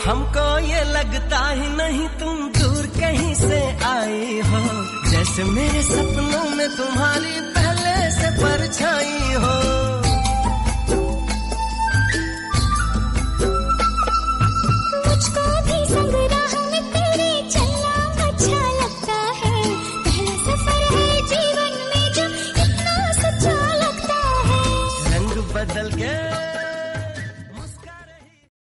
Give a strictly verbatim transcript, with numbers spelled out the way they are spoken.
हमको ये लगता ही नहीं तुम दूर कहीं से आई हो, जैसे मेरे सपनों में तुम्हारी पहले से परछाई हो।